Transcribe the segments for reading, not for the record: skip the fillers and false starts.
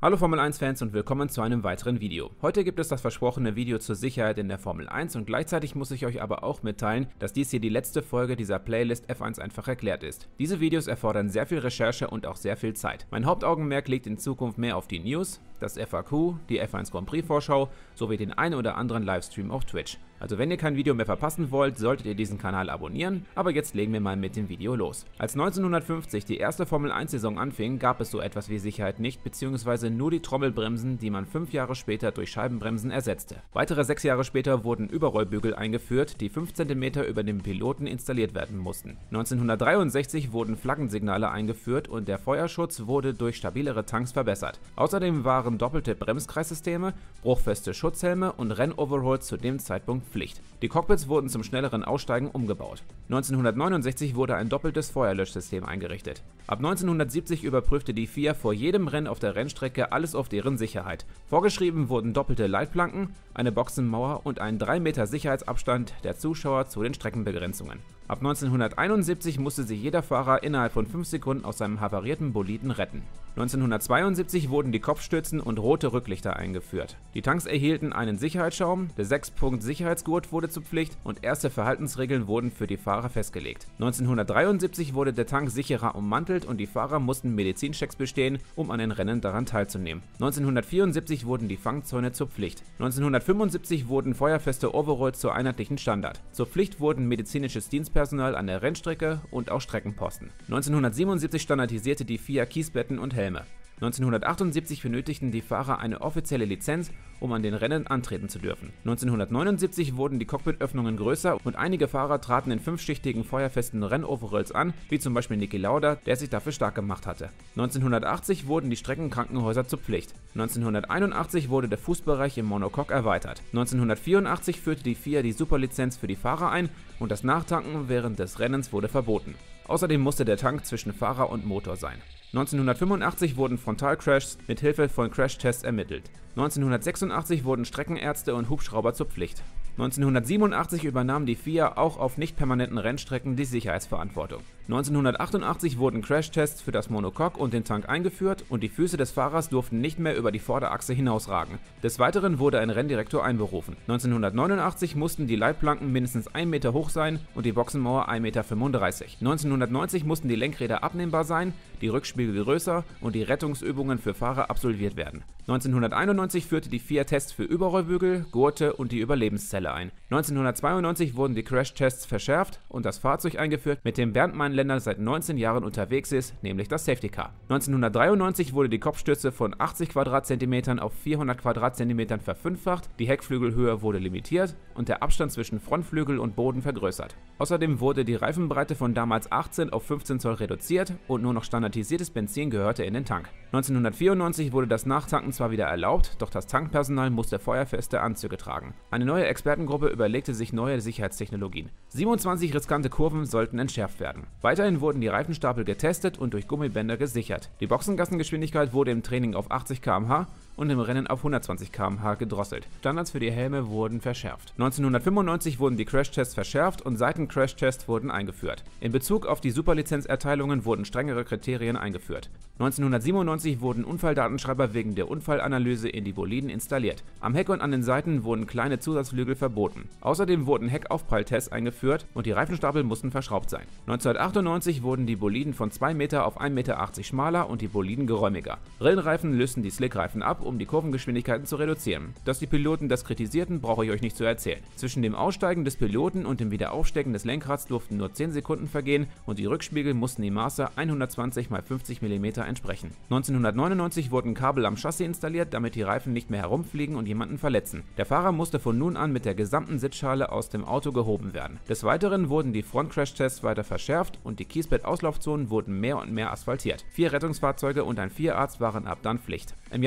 Hallo Formel 1 Fans und willkommen zu einem weiteren Video. Heute gibt es das versprochene Video zur Sicherheit in der Formel 1 und gleichzeitig muss ich euch aber auch mitteilen, dass dies hier die letzte Folge dieser Playlist F1 einfach erklärt ist. Diese Videos erfordern sehr viel Recherche und auch sehr viel Zeit. Mein Hauptaugenmerk liegt in Zukunft mehr auf die News, das FAQ, die F1 Grand Prix Vorschau sowie den ein oder anderen Livestream auf Twitch. Also wenn ihr kein Video mehr verpassen wollt, solltet ihr diesen Kanal abonnieren, aber jetzt legen wir mal mit dem Video los. Als 1950 die erste Formel 1 Saison anfing, gab es so etwas wie Sicherheit nicht, beziehungsweise nur die Trommelbremsen, die man 5 Jahre später durch Scheibenbremsen ersetzte. Weitere 6 Jahre später wurden Überrollbügel eingeführt, die 5 cm über dem Piloten installiert werden mussten. 1963 wurden Flaggensignale eingeführt und der Feuerschutz wurde durch stabilere Tanks verbessert. Außerdem waren doppelte Bremskreissysteme, bruchfeste Schutzhelme und Rennoverholls zu dem Zeitpunkt Pflicht. Die Cockpits wurden zum schnelleren Aussteigen umgebaut. 1969 wurde ein doppeltes Feuerlöschsystem eingerichtet. Ab 1970 überprüfte die FIA vor jedem Rennen auf der Rennstrecke alles auf deren Sicherheit. Vorgeschrieben wurden doppelte Leitplanken, eine Boxenmauer und ein 3 Meter Sicherheitsabstand der Zuschauer zu den Streckenbegrenzungen. Ab 1971 musste sich jeder Fahrer innerhalb von 5 Sekunden aus seinem havarierten Boliden retten. 1972 wurden die Kopfstützen und rote Rücklichter eingeführt. Die Tanks erhielten einen Sicherheitsschaum, der 6-Punkt-Sicherheitsgurt wurde zur Pflicht und erste Verhaltensregeln wurden für die Fahrer festgelegt. 1973 wurde der Tank sicherer ummantelt und die Fahrer mussten Medizinchecks bestehen, um an den Rennen daran teilzunehmen. 1974 wurden die Fangzäune zur Pflicht. 1975 wurden feuerfeste Overalls zur einheitlichen Standard. Zur Pflicht wurden medizinisches Dienstpersonal an der Rennstrecke und auch Streckenposten. 1977 standardisierte die FIA Kiesbetten und Helme. 1978 benötigten die Fahrer eine offizielle Lizenz, um an den Rennen antreten zu dürfen. 1979 wurden die Cockpitöffnungen größer und einige Fahrer traten in 5-schichtigen feuerfesten Rennoveralls an, wie zum Beispiel Niki Lauda, der sich dafür stark gemacht hatte. 1980 wurden die Streckenkrankenhäuser zur Pflicht. 1981 wurde der Fußbereich im Monocoque erweitert. 1984 führte die FIA die Superlizenz für die Fahrer ein und das Nachtanken während des Rennens wurde verboten. Außerdem musste der Tank zwischen Fahrer und Motor sein. 1985 wurden Frontalcrashs mit Hilfe von Crashtests ermittelt. 1986 wurden Streckenärzte und Hubschrauber zur Pflicht. 1987 übernahm die FIA auch auf nicht permanenten Rennstrecken die Sicherheitsverantwortung. 1988 wurden Crashtests für das Monocoque und den Tank eingeführt und die Füße des Fahrers durften nicht mehr über die Vorderachse hinausragen. Des Weiteren wurde ein Renndirektor einberufen. 1989 mussten die Leitplanken mindestens 1 Meter hoch sein und die Boxenmauer 1,35 Meter. 1990 mussten die Lenkräder abnehmbar sein, die Rückspiegel größer und die Rettungsübungen für Fahrer absolviert werden. 1991 führte die FIA Tests für Überrollbügel, Gurte und die Überlebenszelle ein. 1992 wurden die Crashtests verschärft und das Fahrzeug eingeführt, mit dem Bernd Mailänder seit 19 Jahren unterwegs ist, nämlich das Safety Car. 1993 wurde die Kopfstütze von 80 Quadratzentimetern auf 400 Quadratzentimetern verfünffacht, die Heckflügelhöhe wurde limitiert und der Abstand zwischen Frontflügel und Boden vergrößert. Außerdem wurde die Reifenbreite von damals 18 auf 15 Zoll reduziert und nur noch standardisiertes Benzin gehörte in den Tank. 1994 wurde das Nachtanken zwar wieder erlaubt, doch das Tankpersonal musste feuerfeste Anzüge tragen. Eine neue Expertengruppe überlegte sich neue Sicherheitstechnologien. 27 riskante Kurven sollten entschärft werden. Weiterhin wurden die Reifenstapel getestet und durch Gummibänder gesichert. Die Boxengassengeschwindigkeit wurde im Training auf 80 km/h und im Rennen auf 120 km/h gedrosselt. Standards für die Helme wurden verschärft. 1995 wurden die Crashtests verschärft und Seitencrashtests wurden eingeführt. In Bezug auf die Superlizenzerteilungen wurden strengere Kriterien eingeführt. 1997 wurden Unfalldatenschreiber wegen der Unfallanalyse in die Boliden installiert. Am Heck und an den Seiten wurden kleine Zusatzflügel verboten. Außerdem wurden Heckaufpralltests eingeführt und die Reifenstapel mussten verschraubt sein. 1998 wurden die Boliden von 2 Meter auf 1,80 Meter schmaler und die Boliden geräumiger. Rillenreifen lösten die Slickreifen ab, um die Kurvengeschwindigkeiten zu reduzieren. Dass die Piloten das kritisierten, brauche ich euch nicht zu erzählen. Zwischen dem Aussteigen des Piloten und dem Wiederaufstecken des Lenkrads durften nur 10 Sekunden vergehen und die Rückspiegel mussten die Maße 120 x 50 mm entsprechen. 1999 wurden Kabel am Chassis installiert, damit die Reifen nicht mehr herumfliegen und jemanden verletzen. Der Fahrer musste von nun an mit der gesamten Sitzschale aus dem Auto gehoben werden. Des Weiteren wurden die Frontcrash-Tests weiter verschärft und die Kiesbett-Auslaufzonen wurden mehr und mehr asphaltiert. 4 Rettungsfahrzeuge und ein Vierarzt waren ab dann Pflicht. Im Jahr 2000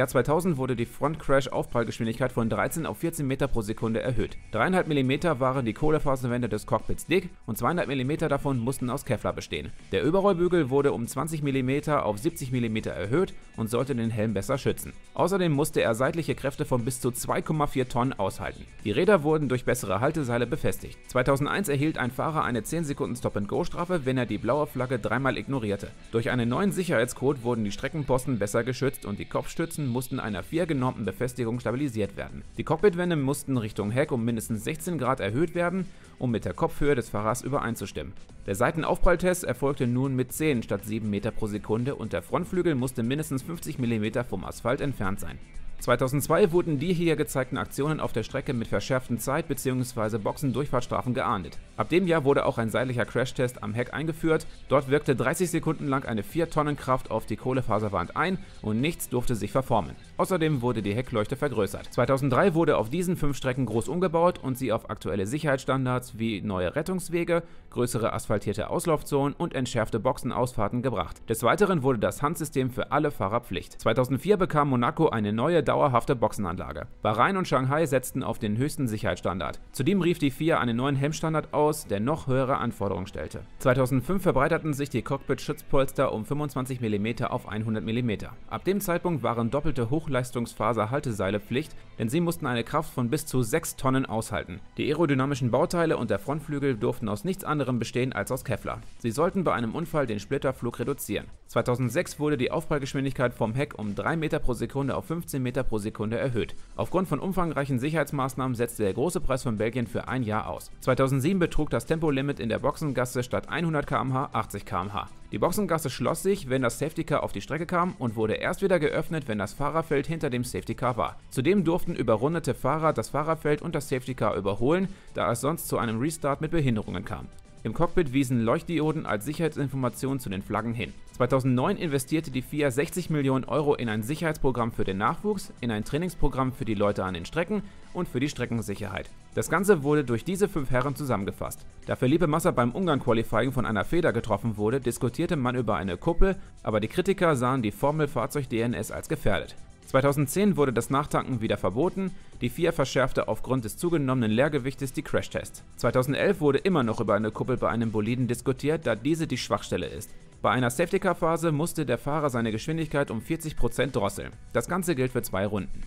2000 wurde die Front-Crash-Aufprallgeschwindigkeit von 13 auf 14 Meter pro Sekunde erhöht. 3,5 mm waren die Kohlefaserwände des Cockpits dick und 200 mm davon mussten aus Kevlar bestehen. Der Überrollbügel wurde um 20 mm auf 70 mm erhöht und sollte den Helm besser schützen. Außerdem musste er seitliche Kräfte von bis zu 2,4 Tonnen aushalten. Die Räder wurden durch bessere Halteseile befestigt. 2001 erhielt ein Fahrer eine 10 Sekunden Stop-and-Go-Strafe, wenn er die blaue Flagge dreimal ignorierte. Durch einen neuen Sicherheitscode wurden die Streckenposten besser geschützt und die Kopfstützen mussten einer 4 genormten Befestigung stabilisiert werden. Die Cockpitwände mussten Richtung Heck um mindestens 16 Grad erhöht werden, um mit der Kopfhöhe des Fahrers übereinzustimmen. Der Seitenaufpralltest erfolgte nun mit 10 statt 7 Meter pro Sekunde und der Frontflügel musste mindestens 50 mm vom Asphalt entfernt sein. 2002 wurden die hier gezeigten Aktionen auf der Strecke mit verschärften Zeit- bzw. Boxendurchfahrtsstrafen geahndet. Ab dem Jahr wurde auch ein seitlicher Crashtest am Heck eingeführt. Dort wirkte 30 Sekunden lang eine 4-Tonnen-Kraft auf die Kohlefaserwand ein und nichts durfte sich verformen. Außerdem wurde die Heckleuchte vergrößert. 2003 wurde auf diesen 5 Strecken groß umgebaut und sie auf aktuelle Sicherheitsstandards wie neue Rettungswege, größere asphaltierte Auslaufzonen und entschärfte Boxenausfahrten gebracht. Des Weiteren wurde das Handsystem für alle Fahrer Pflicht. 2004 bekam Monaco eine neue dauerhafte Boxenanlage. Bahrain und Shanghai setzten auf den höchsten Sicherheitsstandard. Zudem rief die FIA einen neuen Helmstandard aus, der noch höhere Anforderungen stellte. 2005 verbreiterten sich die Cockpit-Schutzpolster um 25 mm auf 100 mm. Ab dem Zeitpunkt waren doppelte Hochleistungsfaser-Halteseile Pflicht, denn sie mussten eine Kraft von bis zu 6 Tonnen aushalten. Die aerodynamischen Bauteile und der Frontflügel durften aus nichts anderem bestehen als aus Kevlar. Sie sollten bei einem Unfall den Splitterflug reduzieren. 2006 wurde die Aufprallgeschwindigkeit vom Heck um 3 Meter pro Sekunde auf 15 Meter pro Sekunde erhöht. Aufgrund von umfangreichen Sicherheitsmaßnahmen setzte der große Preis von Belgien für ein Jahr aus. 2007 betrug das Tempolimit in der Boxengasse statt 100 km/h 80 km/h. Die Boxengasse schloss sich, wenn das Safety Car auf die Strecke kam und wurde erst wieder geöffnet, wenn das Fahrerfeld hinter dem Safety Car war. Zudem durften überrundete Fahrer das Fahrerfeld und das Safety Car überholen, da es sonst zu einem Restart mit Behinderungen kam. Im Cockpit wiesen Leuchtdioden als Sicherheitsinformation zu den Flaggen hin. 2009 investierte die FIA 60 Millionen Euro in ein Sicherheitsprogramm für den Nachwuchs, in ein Trainingsprogramm für die Leute an den Strecken und für die Streckensicherheit. Das Ganze wurde durch diese 5 Herren zusammengefasst. Da Felipe Massa beim Ungarn-Qualifying von einer Feder getroffen wurde, diskutierte man über eine Kuppel, aber die Kritiker sahen die Formel-Fahrzeug-DNS als gefährdet. 2010 wurde das Nachtanken wieder verboten, die FIA verschärfte aufgrund des zugenommenen Leergewichtes die Crashtests. 2011 wurde immer noch über eine Kuppel bei einem Boliden diskutiert, da diese die Schwachstelle ist. Bei einer Safety-Car-Phase musste der Fahrer seine Geschwindigkeit um 40% drosseln. Das Ganze gilt für 2 Runden.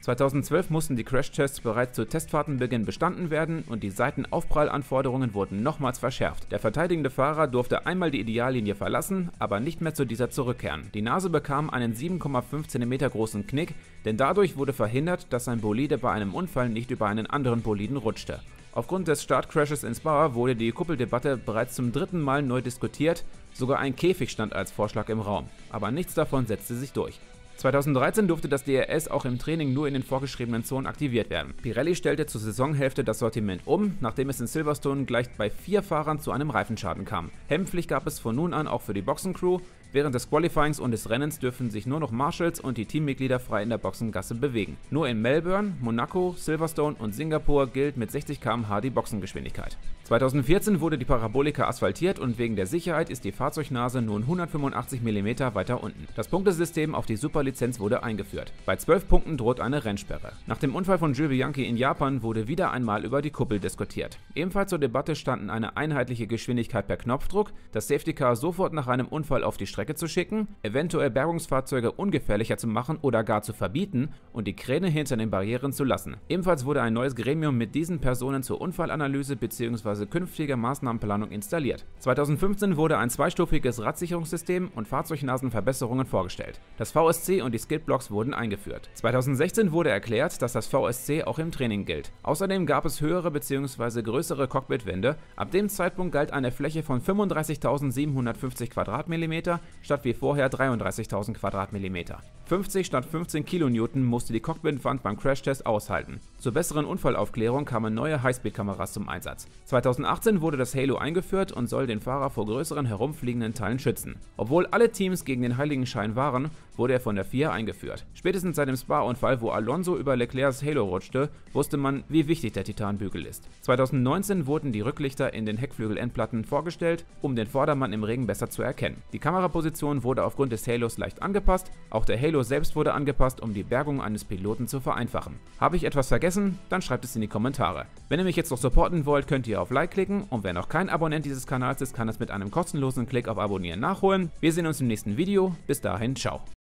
2012 mussten die Crashtests bereits zu Testfahrtenbeginn bestanden werden und die Seitenaufprallanforderungen wurden nochmals verschärft. Der verteidigende Fahrer durfte einmal die Ideallinie verlassen, aber nicht mehr zu dieser zurückkehren. Die Nase bekam einen 7,5 cm großen Knick, denn dadurch wurde verhindert, dass ein Bolide bei einem Unfall nicht über einen anderen Boliden rutschte. Aufgrund des Startcrashes in Spa wurde die Kuppeldebatte bereits zum 3. Mal neu diskutiert, sogar ein Käfig stand als Vorschlag im Raum, aber nichts davon setzte sich durch. 2013 durfte das DRS auch im Training nur in den vorgeschriebenen Zonen aktiviert werden. Pirelli stellte zur Saisonhälfte das Sortiment um, nachdem es in Silverstone gleich bei 4 Fahrern zu einem Reifenschaden kam. Helmpflicht gab es von nun an auch für die Boxencrew. Während des Qualifyings und des Rennens dürfen sich nur noch Marshals und die Teammitglieder frei in der Boxengasse bewegen. Nur in Melbourne, Monaco, Silverstone und Singapur gilt mit 60 km/h die Boxengeschwindigkeit. 2014 wurde die Parabolika asphaltiert und wegen der Sicherheit ist die Fahrzeugnase nun 185 mm weiter unten. Das Punktesystem auf die Superlizenz wurde eingeführt. Bei 12 Punkten droht eine Rennsperre. Nach dem Unfall von Jules Bianchi in Japan wurde wieder einmal über die Kuppel diskutiert. Ebenfalls zur Debatte standen eine einheitliche Geschwindigkeit per Knopfdruck, das Safety Car sofort nach einem Unfall auf die Strecke zu schicken, eventuell Bergungsfahrzeuge ungefährlicher zu machen oder gar zu verbieten und die Kräne hinter den Barrieren zu lassen. Ebenfalls wurde ein neues Gremium mit diesen Personen zur Unfallanalyse bzw. künftiger Maßnahmenplanung installiert. 2015 wurde ein zweistufiges Radsicherungssystem und Fahrzeugnasenverbesserungen vorgestellt. Das VSC und die Skidblocks wurden eingeführt. 2016 wurde erklärt, dass das VSC auch im Training gilt. Außerdem gab es höhere bzw. größere Cockpitwände. Ab dem Zeitpunkt galt eine Fläche von 35.750 Quadratmillimeter statt wie vorher 33.000 Quadratmillimeter. 50 statt 15 Kilonewton musste die Cockpitwand beim Crashtest aushalten. Zur besseren Unfallaufklärung kamen neue Highspeed-Kameras zum Einsatz. 2018 wurde das Halo eingeführt und soll den Fahrer vor größeren herumfliegenden Teilen schützen. Obwohl alle Teams gegen den Heiligenschein waren, wurde er von der FIA eingeführt. Spätestens seit dem Spa-Unfall, wo Alonso über Leclercs Halo rutschte, wusste man, wie wichtig der Titanbügel ist. 2019 wurden die Rücklichter in den Heckflügelendplatten vorgestellt, um den Vordermann im Regen besser zu erkennen. Die Kameraposition Startposition wurde aufgrund des Halos leicht angepasst, auch der Halo selbst wurde angepasst, um die Bergung eines Piloten zu vereinfachen. Habe ich etwas vergessen? Dann schreibt es in die Kommentare. Wenn ihr mich jetzt noch supporten wollt, könnt ihr auf Like klicken und wer noch kein Abonnent dieses Kanals ist, kann es mit einem kostenlosen Klick auf Abonnieren nachholen. Wir sehen uns im nächsten Video. Bis dahin, ciao.